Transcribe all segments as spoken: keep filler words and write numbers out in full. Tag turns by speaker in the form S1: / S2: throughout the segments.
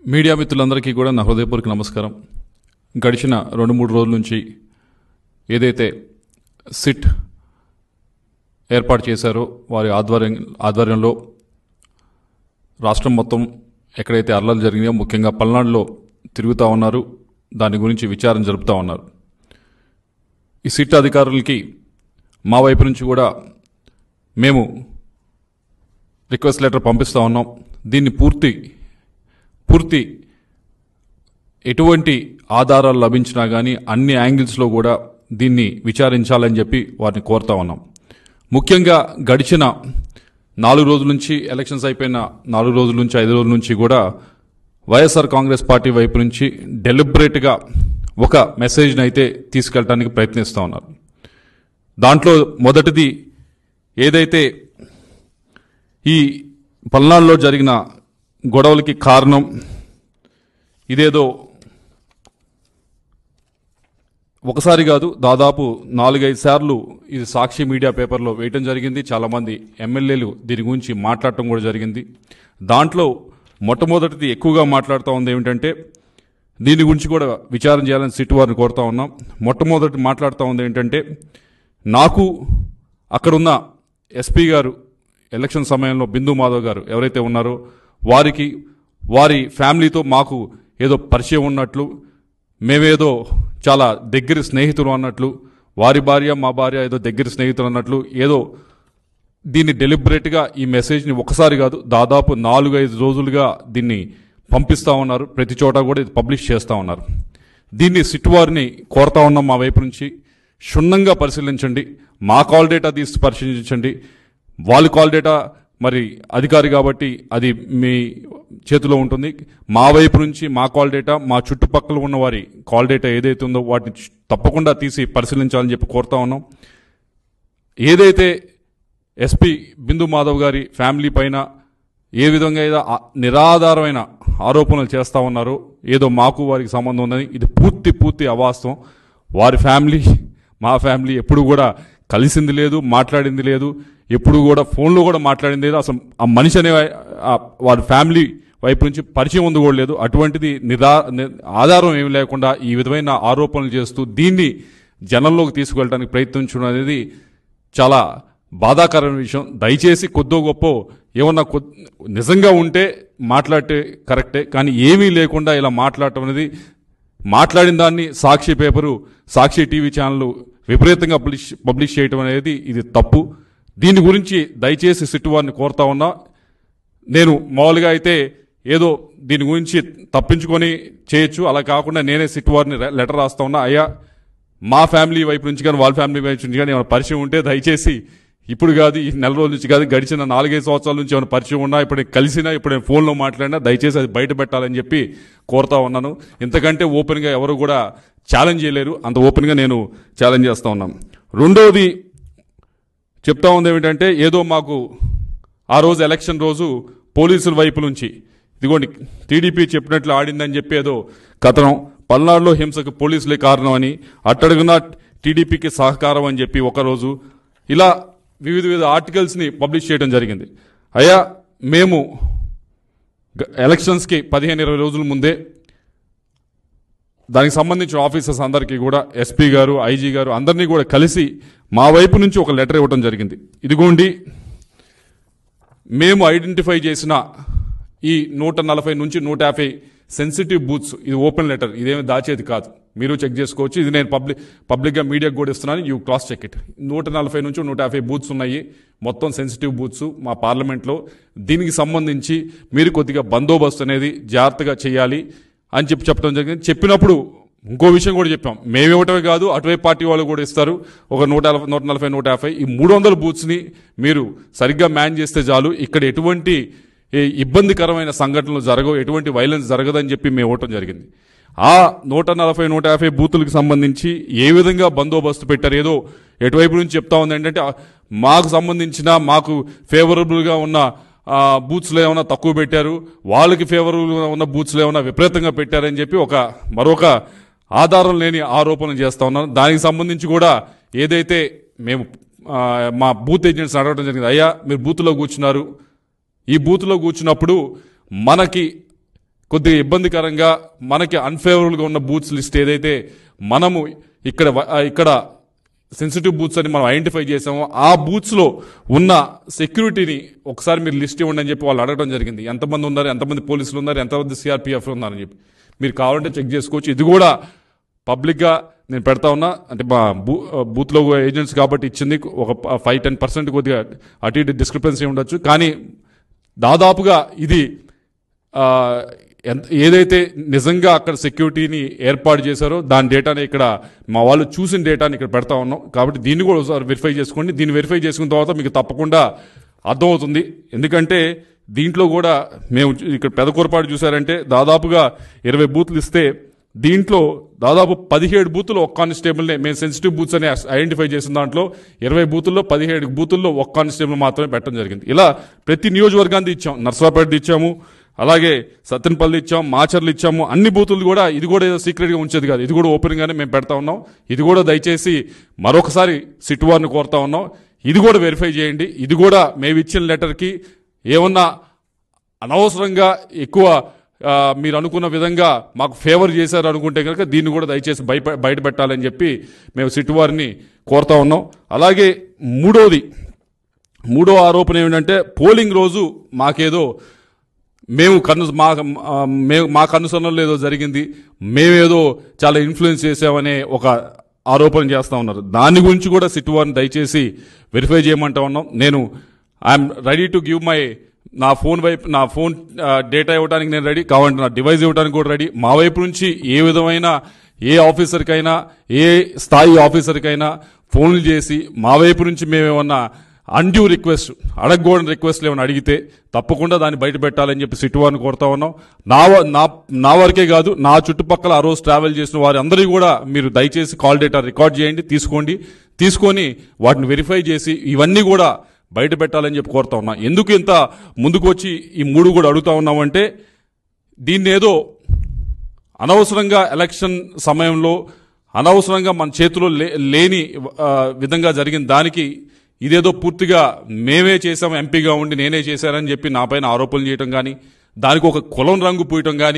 S1: Media మిత్రులందరికీ కూడా నా హృదయపూర్వక నమస్కారం. గడిచిన రెండు మూడు రోజుల నుంచి ఏదైతే సిట్ ఏర్పాటు చేశారో వారి ఆధ్వర్యం ఆధ్వర్యంలో రాష్ట్రం మొత్తం ఎక్కడైతే అల్లర్లు జరిగినాయో ముఖ్యంగా పల్నాడులో తిరుగుతూ ఉన్నారు. దాని గురించి విచారణ జరుపుతూ ఉన్నారు. ఈ సిట్ అధికారులకి మా వైపు నుంచి కూడా మేము రిక్వెస్ట్ లెటర్ పంపిస్తూ ఉన్నాం. దీన్ని పూర్తి పూర్తి ఎటువంటి ఆధారాలు లభించినా కానీ అన్ని యాంగిల్స్లో కూడా దీన్ని విచారించాలని చెప్పి వారిని కోరుతా ఉన్నాం. ముఖ్యంగా గడిచిన నాలుగు రోజుల నుంచి ఎలక్షన్స్ అయిపోయిన నాలుగు రోజుల నుంచి ఐదు రోజుల నుంచి కూడా వైఎస్ఆర్ కాంగ్రెస్ పార్టీ వైపు నుంచి డెలిబరేట్గా ఒక మెసేజ్ని అయితే తీసుకెళ్ళడానికి ప్రయత్నిస్తూ ఉన్నారు. దాంట్లో మొదటిది ఏదైతే ఈ పల్నాడులో జరిగిన గొడవలకి కారణం ఇదేదో ఒకసారి కాదు, దాదాపు నాలుగైదు సార్లు ఇది సాక్షి మీడియా పేపర్లో వేయటం జరిగింది. చాలామంది ఎమ్మెల్యేలు దీని గురించి మాట్లాడటం కూడా జరిగింది. దాంట్లో మొట్టమొదటిది ఎక్కువగా మాట్లాడుతూ ఉంది ఏమిటంటే దీని గురించి కూడా విచారణ చేయాలని సిట్ వారిని కోరుతా ఉన్నాం. మొట్టమొదటి మాట్లాడుతూ ఉంది ఏంటంటే నాకు అక్కడున్న ఎస్పీ గారు ఎలక్షన్ సమయంలో బిందు మాధవ్ గారు ఎవరైతే ఉన్నారో వారికి వారి ఫ్యామిలీతో మాకు ఏదో పరిచయం ఉన్నట్లు, మేమేదో చాలా దగ్గర స్నేహితులు అన్నట్లు, వారి భార్య మా భార్య ఏదో దగ్గర స్నేహితులు అన్నట్లు ఏదో దీన్ని డెలిబరేట్గా ఈ మెసేజ్ని ఒకసారి కాదు దాదాపు నాలుగు ఐదు రోజులుగా దీన్ని పంపిస్తూ ఉన్నారు. ప్రతి చోట కూడా ఇది పబ్లిష్ చేస్తూ ఉన్నారు. దీన్ని సిట్ వారిని కోరుతా ఉన్నాం మా వైపు నుంచి క్షుణ్ణంగా పరిశీలించండి. మా కాల్ డేటా తీసి పరిశీలించండి. వాళ్ళ కాల్ డేటా మరి అధికారి కాబట్టి అది మీ చేతిలో ఉంటుంది. మా వైపు నుంచి మా కాల్ డేటా, మా చుట్టుపక్కల ఉన్న వారి కాల్ డేటా ఏదైతే ఉందో వాటిని తప్పకుండా తీసి పరిశీలించాలని చెప్పి కోరుతా ఉన్నాం. ఏదైతే ఎస్పీ బిందు మాధవ్ గారి ఫ్యామిలీ పైన ఏ విధంగా ఏదో నిరాధారమైన ఆరోపణలు చేస్తూ ఉన్నారో ఏదో మాకు వారికి సంబంధం ఉందని, ఇది పూర్తి పూర్తి అవాస్తవం. వారి ఫ్యామిలీ మా ఫ్యామిలీ ఎప్పుడు కూడా కలిసింది లేదు, మాట్లాడింది లేదు, ఎప్పుడు కూడా ఫోన్లో కూడా మాట్లాడింది లేదు. అసలు ఆ మనిషి అనే వారి ఫ్యామిలీ వైపు నుంచి పరిచయం ఉంది కూడా లేదు. అటువంటిది నిరా ఆధారం ఏమి లేకుండా ఈ విధమైన ఆరోపణలు చేస్తూ దీన్ని జనంలోకి తీసుకువెళ్ళడానికి ప్రయత్నించడం అనేది చాలా బాధాకరమైన విషయం. దయచేసి కొద్దో గొప్ప ఏమన్నా నిజంగా ఉంటే మాట్లాడితే కరెక్టే, కానీ ఏమీ లేకుండా ఇలా మాట్లాడటం అనేది, మాట్లాడిన దాన్ని Sakshi paper Sakshi TV channel విపరీతంగా పబ్లిష్ పబ్లిష్ చేయడం అనేది ఇది తప్పు. దీని గురించి దయచేసి సిట్ వారిని కోరుతా ఉన్నా. నేను మామూలుగా అయితే ఏదో దీని గురించి తప్పించుకొని చేయొచ్చు, అలా కాకుండా నేనే సిట్ వారిని లెటర్ రాస్తా ఉన్నా. అయ్యా మా ఫ్యామిలీ వైపు నుంచి కానీ వాళ్ళ ఫ్యామిలీ వైపు నుంచి కానీ ఏమైనా పరిచయం ఉంటే దయచేసి ఇప్పుడు కాదు, ఈ నెల రోజుల నుంచి కాదు, గడిచిన నాలుగైదు సంవత్సరాల నుంచి ఏమైనా పరిచయం ఉన్నా, ఇప్పుడు నేను కలిసినా, ఇప్పుడు నేను ఫోన్లో మాట్లాడినా దయచేసి అది బయట పెట్టాలని చెప్పి కోరుతా ఉన్నాను. ఇంతకంటే ఓపెన్గా ఎవరు కూడా ఛాలెంజ్ చేయలేరు, అంత ఓపెన్గా నేను ఛాలెంజ్ చేస్తూ ఉన్నాను. రెండవది చెప్తా ఉంది ఏమిటంటే ఏదో మాకు ఆ రోజు ఎలక్షన్ రోజు పోలీసుల వైపు నుంచి ఇదిగోండి టీడీపీ చెప్పినట్లు ఆడిందని చెప్పి ఏదో కథనం, పల్నాడులో హింసకు పోలీసులే కారణం అని, అట్టడుగున టీడీపీకి సహకారం అని చెప్పి ఒకరోజు ఇలా వివిధ వివిధ ఆర్టికల్స్ని పబ్లిష్ చేయడం జరిగింది. అయ్యా మేము ఎలక్షన్స్కి పదిహేను ఇరవై రోజుల ముందే దానికి సంబంధించిన ఆఫీసర్స్ అందరికీ కూడా ఎస్పీ గారు, ఐజీ గారు అందరినీ కూడా కలిసి మా వైపు నుంచి ఒక లెటర్ ఇవ్వడం జరిగింది. ఇదిగోండి మేము ఐడెంటిఫై చేసిన ఈ నూట నలభై నుంచి నూట యాభై సెన్సిటివ్ బూత్స్, ఇది ఓపెన్ లెటర్, ఇదేమి దాచేది కాదు, మీరు చెక్ చేసుకోవచ్చు. ఇది నేను పబ్లిక్ పబ్లిక్గా మీడియాకు కూడా ఇస్తున్నాను, యూ క్రాస్ చెక్ ఇట్. నూట నలభై నుంచి నూట యాభై బూత్స్ ఉన్నాయి, మొత్తం సెన్సిటివ్ బూత్స్ మా పార్లమెంట్లో. దీనికి సంబంధించి మీరు కొద్దిగా బందోబస్తు అనేది జాగ్రత్తగా చేయాలి అని చెప్పి చెప్పడం జరిగింది. చెప్పినప్పుడు ఇంకో విషయం కూడా చెప్పాం, మేము ఇవ్వటమే కాదు అటువైపు పార్టీ వాళ్ళు కూడా ఇస్తారు ఒక నూట నూట నలభై నూట యాభై ఈ మూడు వందల బూత్స్ని మీరు సరిగ్గా మ్యాన్ చేస్తే చాలు, ఇక్కడ ఎటువంటి ఇబ్బందికరమైన సంఘటనలు జరగవు, ఎటువంటి వైలెన్స్ జరగదని చెప్పి మేము ఇవ్వటం జరిగింది. ఆ నూట నలభై నూట యాభై బూతులకు సంబంధించి ఏ విధంగా బందోబస్తు పెట్టారు, ఏదో ఎటువైపు నుంచి చెప్తా ఉంది ఏంటంటే మాకు సంబంధించిన మాకు ఫేవరబుల్గా ఉన్న బూత్స్లో ఏమైనా తక్కువ పెట్టారు, వాళ్ళకి ఫేవరబుల్గా ఉన్న బూత్స్లో ఏమైనా విపరీతంగా పెట్టారని చెప్పి ఒక మరొక ఆధారం లేని ఆరోపణలు చేస్తూ ఉన్నారు. దానికి సంబంధించి కూడా ఏదైతే మేము మా బూత్ ఏజెంట్స్ అడగడం జరిగింది, అయ్యా మీరు బూత్లో కూర్చున్నారు, ఈ బూత్లో కూర్చున్నప్పుడు మనకి కొద్దిగా ఇబ్బందికరంగా మనకి అన్ఫేవరబుల్గా ఉన్న బూత్స్ లిస్ట్ ఏదైతే మనము ఇక్కడ ఇక్కడ సెన్సిటివ్ బూత్స్ అని మనం ఐడెంటిఫై చేసామో ఆ బూత్స్లో ఉన్న సెక్యూరిటీని ఒకసారి మీరు లిస్ట్ ఇవ్వండి అని చెప్పి వాళ్ళు అడగడం జరిగింది. ఎంతమంది ఉన్నారు, ఎంతమంది పోలీసులు ఉన్నారు, ఎంతమంది సిఆర్పిఎఫ్ ఉన్నారని చెప్పి మీరు కావాలంటే చెక్ చేసుకోవచ్చు. ఇది కూడా పబ్లిక్గా నేను పెడతా ఉన్నా. అంటే మా బూ బూత్లో ఏజెంట్స్ కాబట్టి ఇచ్చింది ఒక ఫైవ్ టెన్ పర్సెంట్ కొద్దిగా అటు ఇటు డిస్క్రిపెన్సీ ఉండొచ్చు. కానీ దాదాపుగా ఇది ఎంత ఏదైతే నిజంగా అక్కడ సెక్యూరిటీని ఏర్పాటు చేశారో దాని డేటాని ఇక్కడ మా వాళ్ళు చూసిన డేటాని ఇక్కడ పెడతా ఉన్నాం. కాబట్టి దీన్ని కూడా ఒకసారి వెరిఫై చేసుకోండి. దీన్ని వెరిఫై చేసుకున్న తర్వాత మీకు తప్పకుండా అర్థమవుతుంది. ఎందుకంటే దీంట్లో కూడా మేము ఇక్కడ పెదకూరపాటు చూసారంటే దాదాపుగా ఇరవై బూత్లు ఇస్తే దీంట్లో దాదాపు పదిహేడు బూతులు ఒక్క కానిస్టేబుల్నే మేము సెన్సిటివ్ బూత్స్ అని ఐడెంటిఫై చేసిన దాంట్లో ఇరవై బూతుల్లో పదిహేడు బూతుల్లో ఒక్క కానిస్టేబుల్ మాత్రమే పెట్టడం జరిగింది. ఇలా ప్రతి నియోజకవర్గాన్ని ఇచ్చాం. నర్సరావుపేట ఇచ్చాము, అలాగే సత్తెనపల్లి ఇచ్చాం, మాచర్లు ఇచ్చాము. అన్ని బూతులు కూడా ఇది కూడా ఏదో సీక్రెట్గా ఉంచేది కాదు, ఇది కూడా ఓపెన్గానే మేము పెడతా ఉన్నాం. ఇది కూడా దయచేసి మరొకసారి సిట్ వారిని కోరుతా ఉన్నాం, ఇది కూడా వెరిఫై చేయండి. ఇది కూడా మేము ఇచ్చిన లెటర్కి ఏమన్నా అనవసరంగా ఎక్కువ మీరు అనుకున్న విధంగా మాకు ఫేవర్ చేశారు అనుకుంటే కనుక దీన్ని కూడా దయచేసి బయట బయట పెట్టాలని చెప్పి మేము సిట్ వారిని కోరుతా ఉన్నాం. అలాగే మూడోది మూడో ఆరోపణ ఏమిటంటే పోలింగ్ రోజు మాకేదో మేము కన్ను మా మేము మా కనుసరణలో ఏదో జరిగింది, మేమేదో చాలా ఇన్ఫ్లుయెన్స్ చేసామనే ఒక ఆరోపణ చేస్తూ ఉన్నారు. దాని గురించి కూడా సిట్ వారిని దయచేసి వెరిఫై చేయమంటా ఉన్నాం. నేను I'm ready to give my నా ఫోన్ వైపు నా ఫోన్ డేటా ఇవ్వడానికి నేను రెడీ, కావాలంటే నా డివైస్ ఇవ్వడానికి కూడా రెడీ. మా వైపు నుంచి ఏ విధమైన ఏ ఆఫీసర్కైనా ఏ స్థాయి ఆఫీసర్కైనా ఫోన్లు చేసి మా వైపు నుంచి మేమేమన్నా అన్డ్యూ రిక్వెస్ట్ అడగకూడని రిక్వెస్ట్లు ఏమైనా అడిగితే తప్పకుండా దాన్ని బయట పెట్టాలని చెప్పి సిట్ వారిని కోరుతా ఉన్నాం. నా నా వరకే కాదు, నా చుట్టుపక్కల ఆ రోజు ట్రావెల్ చేసిన వారి అందరికీ కూడా మీరు దయచేసి కాల్ డేటా రికార్డ్ చేయండి, తీసుకోండి. తీసుకొని వాటిని వెరిఫై చేసి ఇవన్నీ కూడా బయట పెట్టాలని చెప్పి కోరుతా ఉన్నా. ఎందుకు ఇంత ముందుకు వచ్చి ఈ మూడు కూడా అడుగుతా ఉన్నామంటే దీన్ని ఏదో అనవసరంగా ఎలక్షన్ సమయంలో అనవసరంగా మన చేతిలో లేని విధంగా జరిగిన దానికి ఇదేదో పూర్తిగా మేమే చేసాం, ఎంపీగా ఉండి నేనే చేశానని చెప్పి నా పైన ఆరోపణలు చేయటం కానీ, దానికి ఒక కులం రంగు పూయటం కానీ,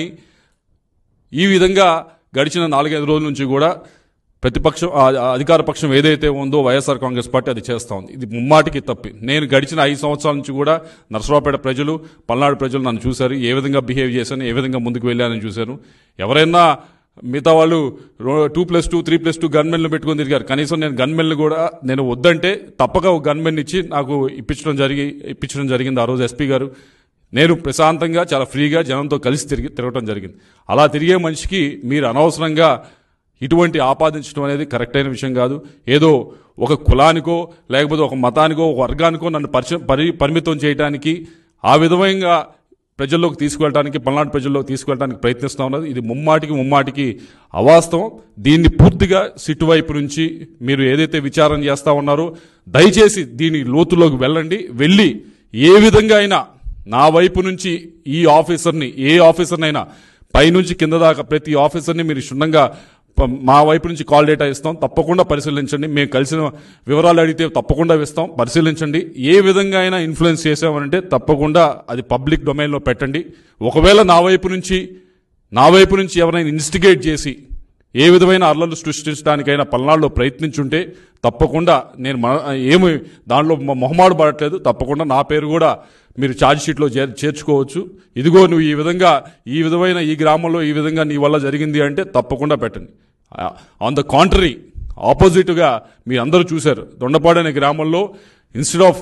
S1: ఈ విధంగా గడిచిన నాలుగైదు రోజుల నుంచి కూడా ప్రతిపక్షం అధికార పక్షం ఏదైతే ఉందో వైఎస్ఆర్ కాంగ్రెస్ పార్టీ అది చేస్తూ ఉంది. ఇది ముమ్మాటికి తప్పి. నేను గడిచిన ఐదు సంవత్సరాల నుంచి కూడా నర్సరావుపేట ప్రజలు, పల్నాడు ప్రజలు నన్ను చూశారు, ఏ విధంగా బిహేవ్ చేశాను, ఏ విధంగా ముందుకు వెళ్ళానని చూశాను. ఎవరైనా మిగతా వాళ్ళు two plus two three plus two గన్మెన్లు పెట్టుకొని తిరిగారు. కనీసం నేను గన్మెన్లు కూడా నేను వద్దంటే తప్పక ఒక గన్మెన్ ఇచ్చి నాకు ఇప్పించడం జరిగి ఇప్పించడం జరిగింది ఆ రోజు ఎస్పీ గారు. నేను ప్రశాంతంగా చాలా ఫ్రీగా జనంతో కలిసి తిరిగి తిరగటం జరిగింది. అలా తిరిగే మనిషికి మీరు అనవసరంగా ఇటువంటి ఆపాదించడం అనేది కరెక్ట్ అయిన విషయం కాదు. ఏదో ఒక కులానికో లేకపోతే ఒక మతానికో ఒక వర్గానికో నన్ను పరిచయం పరి పరిమితం చేయడానికి ఆ విధంగా ప్రజల్లోకి తీసుకువెళ్ళడానికి పల్నాడు ప్రజల్లోకి తీసుకువెళ్ళడానికి ప్రయత్నిస్తూ ఉన్నది. ఇది ముమ్మాటికి ముమ్మాటికి అవాస్తవం. దీన్ని పూర్తిగా సిట్ వైపు నుంచి మీరు ఏదైతే విచారణ చేస్తూ ఉన్నారో దయచేసి దీని లోతులోకి వెళ్ళండి. వెళ్ళి ఏ విధంగా అయినా నా వైపు నుంచి ఈ ఆఫీసర్ని ఏ ఆఫీసర్నైనా పైనుంచి కింద దాకా ప్రతి ఆఫీసర్ని మీరు క్షుణ్ణంగా మా వైపు నుంచి కాల్ డేటా ఇస్తాం, తప్పకుండా పరిశీలించండి. మేము కలిసిన వివరాలు అడిగితే తప్పకుండా ఇస్తాం, పరిశీలించండి. ఏ విధంగా అయినా ఇన్ఫ్లుయెన్స్ చేసామనంటే తప్పకుండా అది పబ్లిక్ డొమైన్లో పెట్టండి. ఒకవేళ నా వైపు నుంచి నా వైపు నుంచి ఎవరైనా ఇన్స్టిగేట్ చేసి ఏ విధమైన అల్లర్లు సృష్టించడానికైనా పల్నాడులో ప్రయత్నించుంటే తప్పకుండా నేను ఏమి దానిలో మొహమాడు పడట్లేదు, తప్పకుండా నా పేరు కూడా మీరు ఛార్జ్ షీట్లో చేర్చుకోవచ్చు. ఇదిగో నువ్వు ఈ విధంగా ఈ విధమైన ఈ గ్రామంలో ఈ విధంగా నీ వల్ల జరిగింది అంటే తప్పకుండా పెట్టండి. ఆన్ ద కాంట్రరీ ఆపోజిట్గా మీ అందరూ చూశారు, దొండపాడు అనే గ్రామంలో ఇన్స్టెడ్ ఆఫ్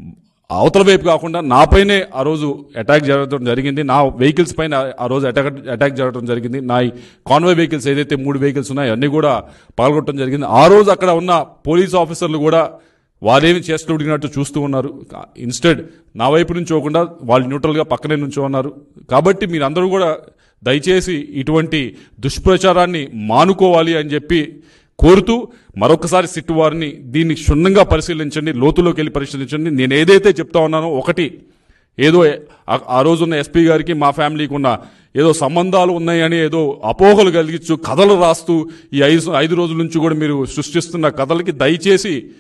S1: అవతల వైపు కాకుండా నాపైనే ఆ రోజు అటాక్ జరగడం జరిగింది. నా వెహికల్స్ పైన ఆ రోజు అటాక్ అటాక్ జరగడం జరిగింది. నా కాన్వాయ్ వెహికల్స్ ఏదైతే మూడు వెహికల్స్ ఉన్నాయో అన్నీ కూడా పాల్గొనడం జరిగింది. ఆ రోజు అక్కడ ఉన్న పోలీస్ ఆఫీసర్లు కూడా వారేమి చేస్తూ ఉడిగినట్టు చూస్తూ ఉన్నారు. ఇన్స్టెడ్ నా వైపు నుంచి పోకుండా వాళ్ళు న్యూట్రల్గా పక్కనే నుంచో ఉన్నారు. కాబట్టి మీరందరూ కూడా దయచేసి ఇటువంటి దుష్ప్రచారాన్ని మానుకోవాలి అని చెప్పి కోరుతూ మరొకసారి సిట్ వారిని దీన్ని క్షుణ్ణంగా పరిశీలించండి, లోతులోకి వెళ్ళి పరిశీలించండి. నేను ఏదైతే చెప్తా ఉన్నానో ఒకటి ఏదో ఆ రోజున్న ఎస్పీ గారికి మా ఫ్యామిలీకి ఉన్న ఏదో సంబంధాలు ఉన్నాయని ఏదో అపోహలు కలిగించు కథలు రాస్తూ ఈ ఐదు ఐదు రోజుల నుంచి కూడా మీరు సృష్టిస్తున్న కథలకి దయచేసి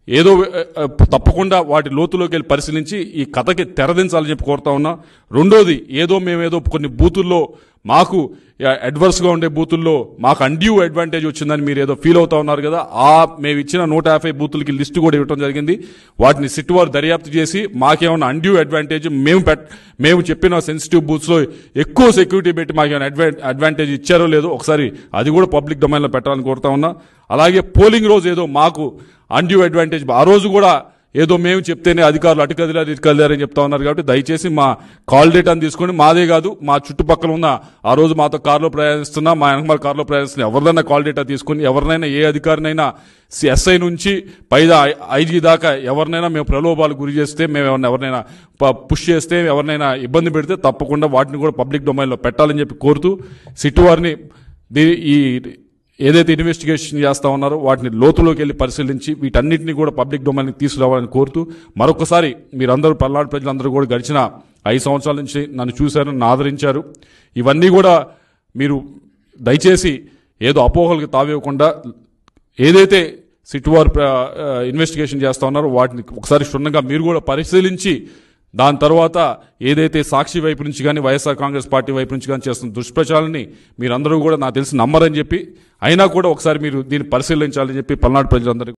S1: ఏదో ఆ, తప్పకుండా వాటి లోతులోకి వెళ్ళి పరిశీలించి ఈ కథకి తెరదించాలని చెప్పి కోరుతా ఉన్నా. రెండోది, ఏదో మేమేదో కొన్ని బూతుల్లో మాకు అడ్వర్స్గా ఉండే బూతుల్లో మాకు అన్డ్యూ అడ్వాంటేజ్ వచ్చిందని మీరు ఏదో ఫీల్ అవుతా ఉన్నారు కదా, ఆ మేము ఇచ్చిన నూట యాభై బూతులకి లిస్టు కూడా ఇవ్వడం జరిగింది. వాటిని సిట్ వారు దర్యాప్తు చేసి మాకేమైనా అన్డ్యూ అడ్వాంటేజ్ మేము పెట్ మేము చెప్పిన సెన్సిటివ్ బూత్స్లో ఎక్కువ సెక్యూరిటీ పెట్టి మాకేమైనా అడ్వా అడ్వాంటేజ్ ఇచ్చారో లేదో ఒకసారి అది కూడా పబ్లిక్ డొమైన్లో పెట్టాలని కోరుతా ఉన్నా. అలాగే పోలింగ్ రోజు ఏదో మాకు అన్డ్యూ అడ్వాంటేజ్ ఆ రోజు కూడా ఏదో మేము చెప్తేనే అధికారులు అటు కదిలారు ఇటు కదిలారని చెప్తా ఉన్నారు. కాబట్టి దయచేసి మా కాల్ డేటాను తీసుకొని మాదే కాదు మా చుట్టుపక్కల ఉన్న ఆ రోజు మాతో కారులో ప్రయాణిస్తున్నా మా వెనకమాల కారులో ప్రయాణిస్తున్నా ఎవరినైనా కాల్ డేటా తీసుకొని ఎవరినైనా ఏ అధికారినైనా ఎస్ఐ నుంచి పైదా ఐజీ దాకా ఎవరినైనా మేము ప్రలోభాలు గురి చేస్తే మేము ఎవరినైనా ఎవరినైనా పుష్ చేస్తే ఎవరినైనా ఇబ్బంది పెడితే తప్పకుండా వాటిని కూడా పబ్లిక్ డొమైన్లో పెట్టాలని చెప్పి కోరుతూ సిట్ వారిని ఈ ఏదైతే ఇన్వెస్టిగేషన్ చేస్తా ఉన్నారో వాటిని లోతులోకి వెళ్ళి పరిశీలించి వీటన్నిటిని కూడా పబ్లిక్ డొమైన్కి తీసుకురావాలని కోరుతూ మరొకసారి మీరందరూ పల్నాడు ప్రజలందరూ కూడా గడిచిన ఐదు సంవత్సరాల నుంచి నన్ను చూశారు, నన్ను ఆదరించారు. ఇవన్నీ కూడా మీరు దయచేసి ఏదో అపోహలకు తావివ్వకుండా ఏదైతే సిట్ వారు ఇన్వెస్టిగేషన్ చేస్తా ఉన్నారో వాటిని ఒకసారి క్షుణ్ణంగా మీరు కూడా పరిశీలించి దాని తర్వాత ఏదైతే సాక్షి వైపు నుంచి కానీ వైఎస్ఆర్ కాంగ్రెస్ పార్టీ వైపు నుంచి కానీ చేస్తున్న దుష్ప్రచారాన్ని మీరందరూ కూడా నాకు తెలిసి నమ్మరని చెప్పి అయినా కూడా ఒకసారి మీరు దీన్ని పరిశీలించాలని చెప్పి పల్నాడు ప్రజలందరికీ